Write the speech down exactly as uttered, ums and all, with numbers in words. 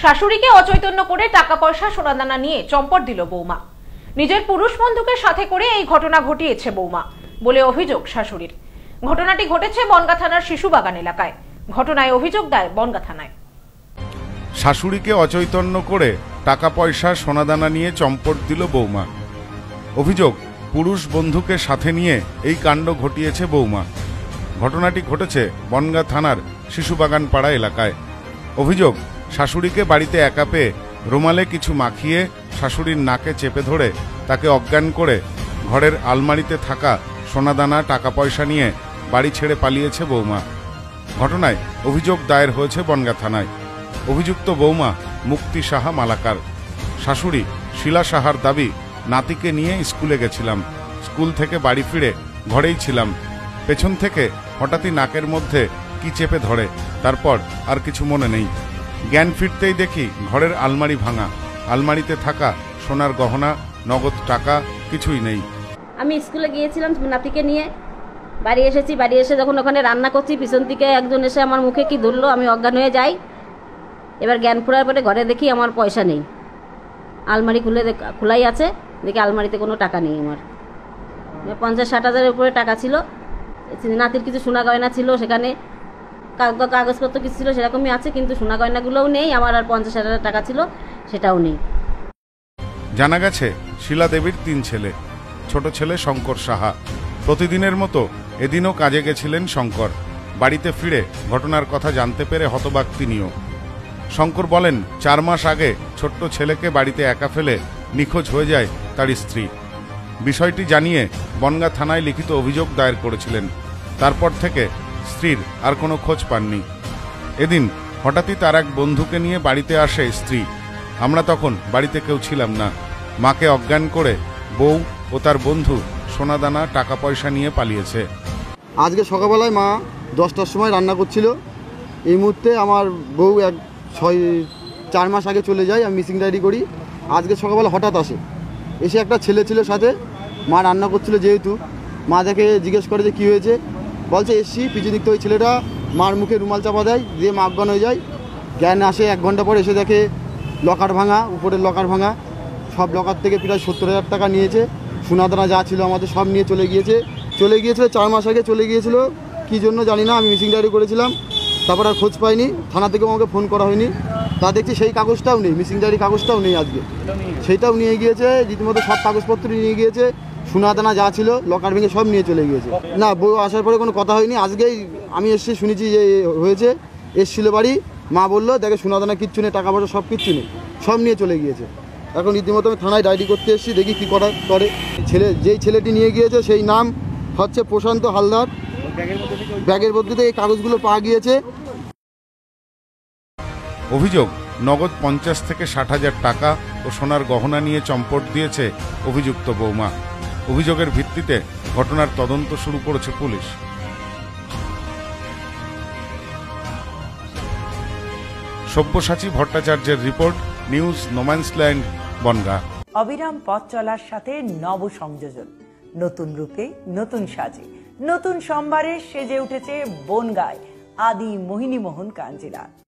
শাশুড়িকে অচৈতন্য করে টাকা পয়সা সোনাদানা নিয়ে চম্পট দিল বৌমা। নিজের পুরুষ বন্ধুকে সাথে করে এই ঘটনা ঘটিয়েছে বৌমা বলে অভিযোগ শাশুড়ির। ঘটনাটি ঘটেছে বনগাঁ থানার শিশুবাগান এলাকায়। ঘটনায় অভিযোগ দেয় বনগাঁ থানায়। শাশুড়িকে অচৈতন্য করে টাকা পয়সা সোনাদানা নিয়ে চম্পট দিল বৌমা। অভিযোগ, পুরুষ বন্ধুকে সাথে নিয়ে এই কাণ্ড ঘটিয়েছে বৌমা। ঘটনাটি ঘটেছে বনগাঁ থানার শিশুবাগান পাড়া এলাকায়। অভিযোগ, শাশুড়িকে বাড়িতে একা পেয়ে রুমালে কিছু মাখিয়ে শাশুড়ির নাকে চেপে ধরে তাকে অজ্ঞান করে ঘরের আলমারিতে থাকা সোনাদানা টাকা পয়সা নিয়ে বাড়ি ছেড়ে পালিয়েছে বৌমা। ঘটনায় অভিযোগ দায়ের হয়েছে বনগাঁ থানায়। অভিযুক্ত বৌমা মুক্তি সাহা মালাকার। শাশুড়ি শিলা সাহার দাবি, নাতিকে নিয়ে স্কুলে গেছিলাম, স্কুল থেকে বাড়ি ফিরে ঘরেই ছিলাম, পেছন থেকে হঠাৎই নাকের মধ্যে কি চেপে ধরে, তারপর আর কিছু মনে নেই। জ্ঞান ফিরতেই দেখি ঘরের আলমারি ভাঙা, আলমারিতে থাকা সোনার গহনা, নগদ টাকা কিছুই নেই। আমি স্কুলে গিয়েছিলাম নাতিকে নিয়ে, বাড়ি এসেছি। বাড়ি এসে যখন ওখানে রান্না করছি, পিছন থেকে একজন এসে আমার মুখে কি ধরলো, আমি অজ্ঞান হয়ে যাই। এবার জ্ঞান ফেরার পরে ঘরে দেখি আমার পয়সা নেই, আলমারি খুলে খোলাই আছে, দেখি আলমারিতে কোনো টাকা নেই। আমার পঞ্চাশ ষাট হাজারের উপরে টাকা ছিল। নাতির কিছু সোনা গয়না ছিল, সেখানে কাগজপত্র কিছু ছিল সেরকমই আছে, কিন্তু সোনা গয়নাগুলোও নেই। আমার আর পঞ্চাশ হাজার টাকা ছিল, সেটাও নেই। জানা গেছে, শিলা দেবীর তিন ছেলে। ছোট ছেলে শঙ্কর সাহা। প্রতিদিনের মতো এদিনও কাজে গেছিলেন শঙ্কর। বাড়িতে ফিরে ঘটনার কথা জানতে পেরে হতবাক তিনিও। শঙ্কর বলেন, চার মাস আগে ছোট্ট ছেলেকে বাড়িতে একা ফেলে নিখোঁজ হয়ে যায় তার স্ত্রী। বিষয়টি জানিয়ে বনগাঁ থানায় লিখিত অভিযোগ দায়ের করেছিলেন। তারপর থেকে স্ত্রীর আর কোনো খোঁজ পাননি। এদিন হঠাৎই তার এক বন্ধুকে নিয়ে বাড়িতে আসে স্ত্রী। আমরা তখন বাড়িতে কেউ ছিলাম না। মাকে অজ্ঞান করে বউ ও তার বন্ধু সোনাদানা টাকা পয়সা নিয়ে পালিয়েছে। আজকে সকালবেলায় মা দশটার সময় রান্না করছিল। এই মুহূর্তে আমার বউ এক ছয় চার মাস আগে চলে যায়, আমি মিসিং ডায়েরি করি। আজকে সকালবেলা হঠাৎ আসে, এসে একটা ছেলে ছিল সাথে। মা রান্না করছিল যেহেতু, মা দেখে জিজ্ঞেস করে যে কী হয়েছে, বলছে এসছি। পিছু দিক থেকে ওই ছেলেটা মার মুখে রুমাল চাপা দেয়, দিয়ে মা অজ্ঞান হয়ে যায়। জ্ঞান আসে এক ঘন্টা পরে, এসে দেখে লকার ভাঙা, উপরের লকার ভাঙা। সব লকার থেকে প্রায় সত্তর হাজার টাকা নিয়েছে। সোনাদানা যা ছিল আমাদের সব নিয়ে চলে গিয়েছে। চলে গিয়েছিল চার মাস আগে চলে গিয়েছিল, কী জন্য জানি না। আমি মিসিং ডায়েরি করেছিলাম, তারপর আর খোঁজ পাইনি। থানা থেকেও আমাকে ফোন করা হয়নি। তা দেখছি সেই কাগজটাও নেই, মিসিং ডায়েরি কাগজটাও নেই আজকে। সেইটাও নিয়ে গিয়েছে, রীতিমতো সব কাগজপত্র নিয়ে গিয়েছে। সোনাদানা যা ছিল লকার ভেঙে সব নিয়ে চলে গিয়েছে। না, বউ আসার পরে কোনো কথা হয়নি। আজকেই আমি এসে শুনেছি যে হয়েছে। এসছিল বাড়ি, মা বললো দেখে সোনাদানা কিচ্ছু নেই, টাকা পয়সা সব কিচ্ছু নেই, সব নিয়ে চলে গিয়েছে। এখন রীতিমতো আমি থানায় ডায়েরি করতে এসেছি, দেখি কী করা করে। ছেলে যেই ছেলেটি নিয়ে গিয়েছে সেই নাম হচ্ছে প্রশান্ত হালদার। ব্যাগের মধ্যে থেকে এই কাগজগুলো পাওয়া গিয়েছে। অভিযোগ, নগদ পঞ্চাশ থেকে ষাট হাজার টাকা ও সোনার গহনা নিয়ে চম্পট দিয়েছে অভিযুক্ত বৌমা। অভিযোগের ভিত্তিতে ঘটনার তদন্ত শুরু করেছে পুলিশ। সব্যসাচী ভট্টাচার্যের রিপোর্ট, নিউজ নোম্যান্সল্যান্ড, বনগাঁ। অবিরাম পথ চলার সাথে নব সংযোজন, নতুন রূপে নতুন সাজে, নতুন সম্ভারে সেজে উঠেছে বনগাঁয় আদি মোহিনী মোহন কাঞ্জিলা।